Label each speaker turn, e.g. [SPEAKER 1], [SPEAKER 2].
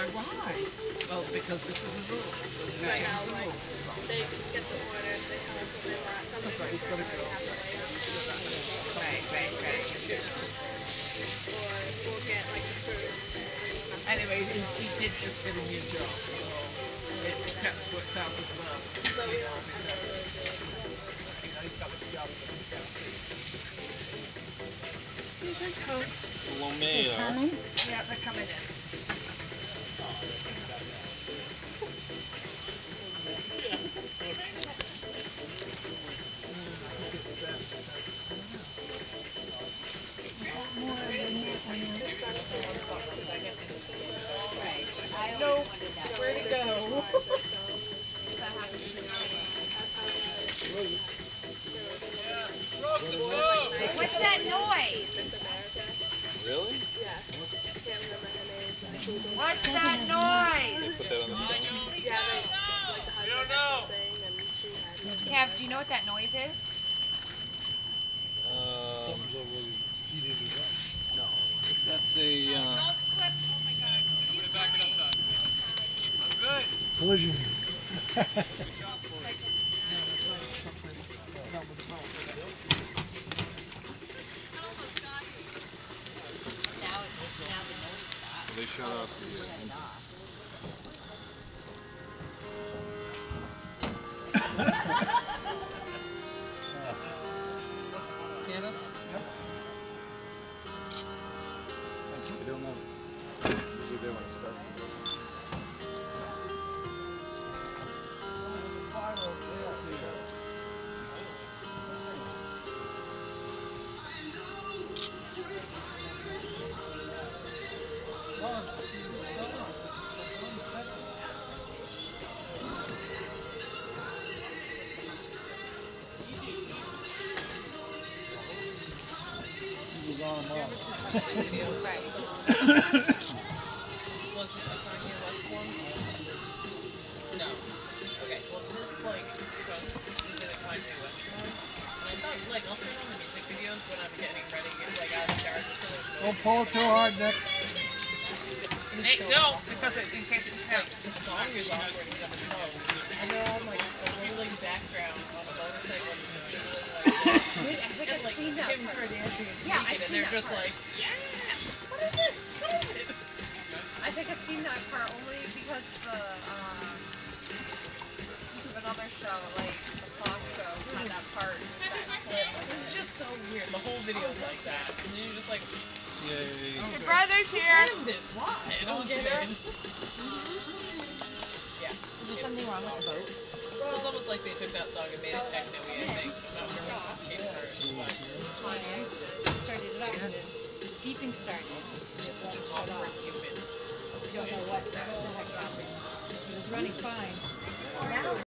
[SPEAKER 1] like, why? Well, because this is the rule. So we
[SPEAKER 2] Right.
[SPEAKER 1] change the rules.
[SPEAKER 2] They get the order, they tell us what they want. Some
[SPEAKER 1] That's right, it's
[SPEAKER 2] people
[SPEAKER 1] gonna go.
[SPEAKER 2] have to wait until
[SPEAKER 1] Right.
[SPEAKER 2] or we'll get like the fruit.
[SPEAKER 1] Anyway, he did just get a new job, so it perhaps worked out as well.
[SPEAKER 2] But we don't
[SPEAKER 1] He's got this job that he's guaranteed.
[SPEAKER 3] Coming?
[SPEAKER 1] Yeah, they're coming in. No, where'd it go?
[SPEAKER 3] What's that noise?
[SPEAKER 4] Really?
[SPEAKER 2] Yeah. Can't remember her name.
[SPEAKER 3] What's that noise?
[SPEAKER 4] Put that on the stone?
[SPEAKER 2] Yeah, like the husband had something and she had
[SPEAKER 3] Kev, do you know what that noise is?
[SPEAKER 4] No. That's a,
[SPEAKER 3] Don't slip. Oh my God. What are you doing?
[SPEAKER 4] I'm good.
[SPEAKER 5] Collision.
[SPEAKER 4] They shut off the engine.
[SPEAKER 1] Canada?
[SPEAKER 4] I don't know. Usually there when it starts.
[SPEAKER 5] He was on them all.
[SPEAKER 1] Right. Was it a song here last one? No. Okay, well this like from usually like my new restaurant. And I thought like I'll turn on the music videos when I'm getting ready to get like out of the shower just so there's no
[SPEAKER 5] Don't pull it too hard, Nick.
[SPEAKER 1] Hey, don't, because in case it's like the song is awkward because it's slow. And they're on like a rolling background on a motorcycle jiggling like that.
[SPEAKER 3] I think
[SPEAKER 1] And
[SPEAKER 3] I've
[SPEAKER 1] like
[SPEAKER 3] seen that
[SPEAKER 1] Kim
[SPEAKER 3] part.
[SPEAKER 1] Kardashian is
[SPEAKER 3] Yeah,
[SPEAKER 1] naked
[SPEAKER 3] I've
[SPEAKER 1] and they're
[SPEAKER 3] seen that
[SPEAKER 1] just
[SPEAKER 3] part.
[SPEAKER 1] like, yes! What is it? What is it?
[SPEAKER 3] I think I've seen that part only because another show, like the Fox show, had that part, that clip.
[SPEAKER 1] It's just so weird. The whole video is like that. And you're just like,
[SPEAKER 4] Yay.
[SPEAKER 3] Your brother's here.
[SPEAKER 1] what is this? Why? I don't get it. Yeah.
[SPEAKER 3] Is there something wrong with the boat?
[SPEAKER 1] It's almost like they took that song and made it techno-y, I think. I'm not sure what came first, but
[SPEAKER 3] Started it up and then beeping started.
[SPEAKER 1] it's just such an awkward few minutes.
[SPEAKER 3] Don't know what the heck happened. It was running fine.